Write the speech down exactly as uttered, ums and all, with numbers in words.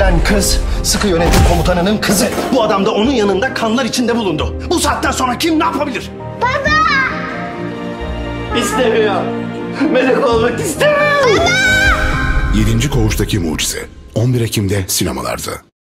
Ölen kız sıkı yönetim komutanının kızı. Bu adam da onun yanında kanlar içinde bulundu. Bu saatten sonra kim ne yapabilir? Baba! İstemiyor. Melek olmak istemiyor. Baba! Yedinci Koğuştaki Mucize on bir Ekim'de sinemalarda.